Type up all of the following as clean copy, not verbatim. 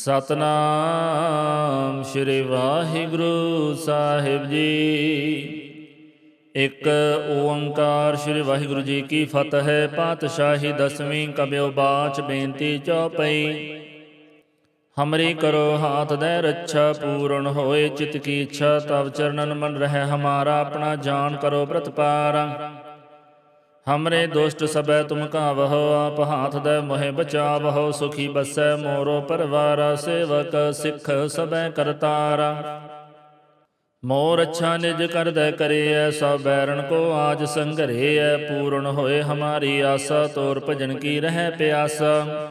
ਸਤਨਾਮ ਸ਼੍ਰੀ ਵਾਹਿਗੁਰੂ ਸਾਹਿਬ ਜੀ। ਇੱਕ ਓੰਕਾਰ ਸ਼੍ਰੀ ਵਾਹਿਗੁਰੂ ਜੀ ਕੀ ਫਤਿਹ। ਪਾਤਸ਼ਾਹੀ ਦਸਵੀਂ ਕਬਿਓ ਬਾਚ ਬੇਨਤੀ ਚੌਪਈ। ਹਮਰੀ ਕਰੋ ਹਾਥ ਦੈ ਰੱਛਾ, ਪੂਰਨ ਹੋਏ ਚਿਤ ਕੀ ਇੱਛਾ। ਤਵ ਚਰਨਨ ਮਨ ਰਹਿ ਹਮਾਰਾ, ਆਪਣਾ ਜਾਨ ਕਰੋ ਪ੍ਰਤਪਾਰਾ। हमरे दुष्ट सबै तुम कावहो, आप हाथ दे मोहे बचावहो। सुखी बसै मोरो परवारा, सेवक सिख सबै करतारा। मोर अच्छा निज कर दे करिय, सब बैरन को आज संघरिय। पूर्ण होए हमारी आसा, तोर भजन की रह प्यासा।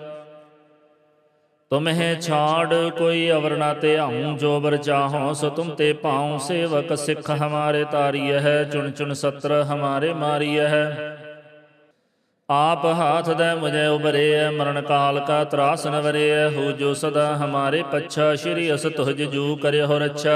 तुम्हें छाड़ कोई अवर ना ते आऊँ, जो बर चाहो सो तुम ते पाऊँ। सेवक सिख हमारे तारिय है, चुन चुन सत्र हमारे मारिय है। आप हाथ दे मुझे उबरे, मरण काल का त्रास न वरे। हो जो सदा हमारे पच्छा, श्री अस तुझ जू करे हो रच्छा।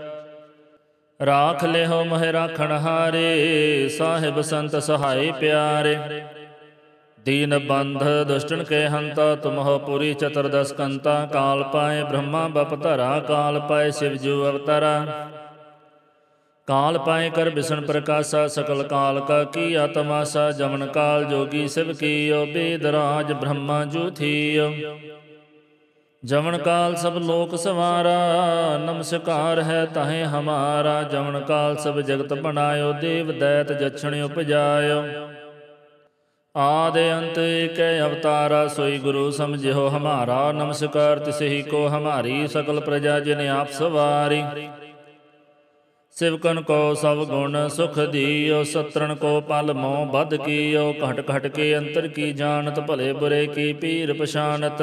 राख ले हो मोहे राखण हारे, साहिब संत सहाय प्यारे। दीन बंध दुष्टन के हंता, तुम हो पुरी चतुर्दश कंता। काल पाए ब्रह्मा बपतरा, काल पाए शिव जू अवतरा। काल पाए कर बिसन प्रकाशा, सकल काल का किया तमाशा। जमन काल जोगी शिव कीयो, वेद राज ब्रह्मा जू थियो। जमन काल सब लोक सवारा, नमस्कार है ताहे हमारा। जमन काल सब जगत बनायो, देव दैत जक्षण उपजायो। आदि अंत एक अवतारा, सोई गुरु समझो हमारा। नमस्कार तिसहि को हमारी, सकल प्रजा जिन आप सवारी। सिवकन को सब गुण सुख दियो, सत्रन को पल मोह बद कियो। घट घट के अंतर की जानत, भले बुरे की पीर पछानत।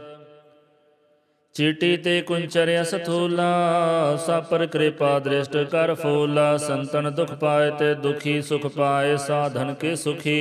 चीटी ते कुंचर सथूला, सापर कृपा दृष्ट कर फूला। संतन दुख पाए ते दुखी, सुख पाए साधन के सुखी।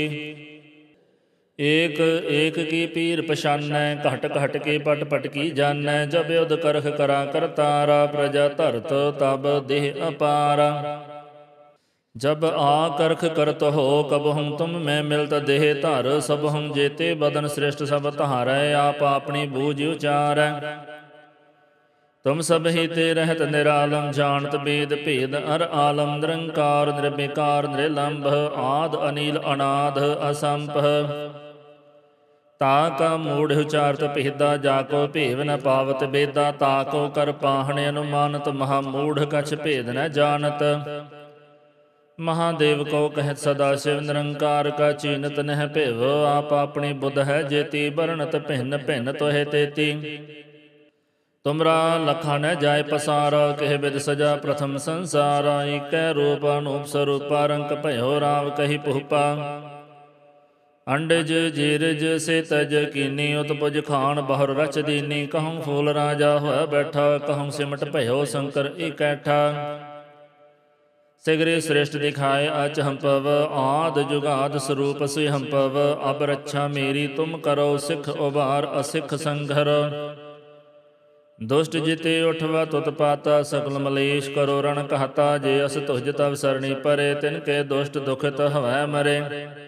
एक एक की पीर पछानै, घट घट के पट पट की जानै। जब युद्ध करख करा करतारा, प्रजा धरत तब देह अपारा। जब आ करख करत हो, कब हम तुम मैं मिलत देह धर। सब हम जेते बदन श्रेष्ठ सब तहारै, आप अपनी बूझ उचारै। तुम सब ही ते रहत निरालम, जानत वेद भेद अर आलम। निरंकार निर्विकार निरलंभ, आद अनिल अनाद असंभ। ताका मूढ़ उचारत भेदा, जाको भेव न पावत बेदा। ताको कर पाहण अनुमानत, महामूढ़ कछ भेद न जानत। महादेव को कहत सदा शिव, निरंकार का चीनत नह भेव। आप अपनी बुध है जेती, बरनत भिन्न भिन्न तोहे तेती। तुमरा लखा न जाय पसारा, कह विद सजा प्रथम संसारा। एक रूप अनूप स्वरूपा, रंक भयो राव कही पुहपा। अंडज जीरज से तज कीनी, उत्पुज खान बहुर रच दीनी। कहूँ फूल राजा होया बैठा, कहूँ सिमट भयो शंकर इकैठा। सिगरे श्रेष्ठ दिखाए अच हम पव, आद जुगाद स्वरूप से हम पव। अब रक्षा मेरी तुम करो, सिख उबार असिख संघर। दुष्ट जिते उठवा तुत पाता, सकल मलेश करो रण कहता। जे अस तुझ तव सरणी परे, तिनके दुष्ट दुखित हवै मरे।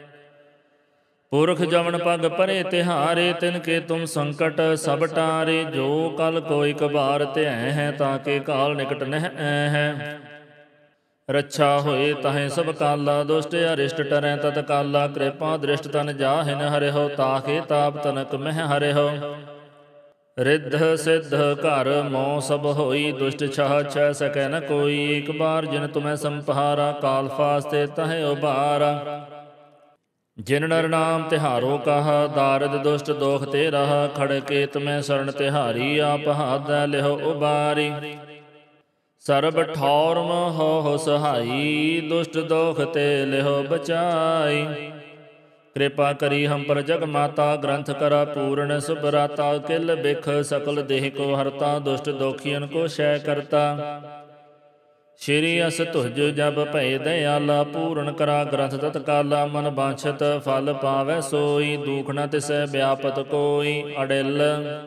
पुरख जमन पग परे तिहारे, तिनके तुम संकट सब टारे। जो कल को एक बार त्यह है, ताके काल निकट नह है। रक्षा होए तहें सब काला, दुष्ट अरिष्ट टरै तत्काला। कृपा दृष्ट तन जाहिन हरे हो, ताके ताप तनक मह हरे हो। रिद्ध सिद्ध घर मोह सब होई, दुष्ट छह छह सकै न कोई। एक बार जिन तुम्हें संपहारा, काल फास्ते तहें उबारा। जिन नर नाम तिहारो कहा, दारद दुष्ट दोख ते रहा। खड़के तुम्हें शरण तिहारी, आप हाथ लिहो उबारी। सर्ब ठौर हो सहाई, दुष्ट दोख ते लिहो बचाई। कृपा करी हम पर जग माता, ग्रंथ करा पूर्ण सुभराता। किल बिख सकल देह को हरता, दुष्ट दोखियन को क्षय करता। श्री अस तुझ जब भय दयाला, पूर्ण करा ग्रंथ तत्काला। मन बांछत फल पावै सोई, दुख न तिसै व्यापत कोई। अडिल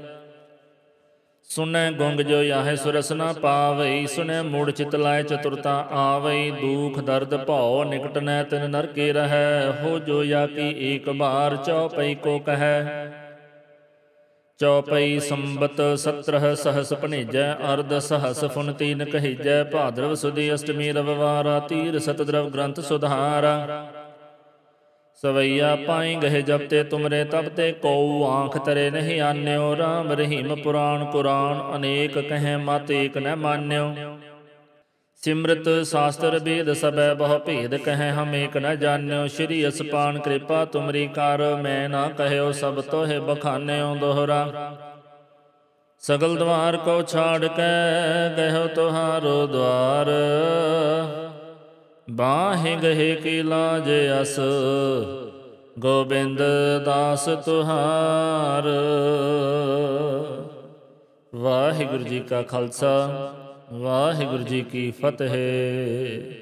सुनै गुंग जो याहे सुरस न पावई। सुनै मूढ़ चित लाए चतुरता आवई। दुख दर्द भौ निकट न तिन नर के रहै। हो जो या की एक बार, चौपई को कहै। ਚੌਪਈ ਸੰਬਤ 17 ਸਹਸ ਭਣੇਜੈ ਅਰਧ ਸਹਸ ਫੁਨ ਤੀਨ ਕਹੀਜੈ ਭਾਦਰਵ ਸੁਦੀ ਅਸ਼ਟਮੀ ਰਵਿਵਾਰਾ ਤੀਰ ਸਤਦਰਵ ਗ੍ਰੰਥ ਸੁਧਾਰਾ ਸਵਈਆ ਪਾਈ ਗਏ ਜਬ ਤੇ ਤੁਮਰੇ ਤਬ ਤੇ ਕਉ ਆਂਖ ਤਰੇ ਨਹੀਂ ਆਨਿਓ ਰਾਮ ਰਹੀਮ ਪੁਰਾਣ ਕੁਰਾਨ ਅਨੇਕ ਕਹੈ ਮਤ ਏਕ ਨ ਮਾਨਿਓ ਸਿਮਰਤ ਸ਼ਾਸਤਰ ਵੇਦ ਸਭੈ ਬਹੁ ਭੇਦ ਕਹੈ ਹਮ ਏਕ ਨ ਜਾਣਿਓ ਸ਼੍ਰੀ ਅਸਪਾਨ ਕਿਰਪਾ ਤੁਮਰੀ ਕਰ ਮੈਂ ਨਾ ਕਹਿਓ ਸਭ ਤੋਹਿ ਬਖਾਨਿਓ ਦੋਹਰਾ ਸਗਲ ਦਵਾਰ ਕੋ ਛਾੜ ਕੇ ਗਇਓ ਤੁਹਾਰੋ ਦਵਾਰ ਬਾਹੇ ਗਏ ਕੀ ਲਾਜ ਅਸ ਗੋਬਿੰਦ ਦਾਸ ਤੁਹਾਰ। ਵਾਹਿਗੁਰੂ ਜੀ ਕਾ ਖਾਲਸਾ ਵਾਹਿਗੁਰੂ ਜੀ ਕੀ ਫਤਿਹ।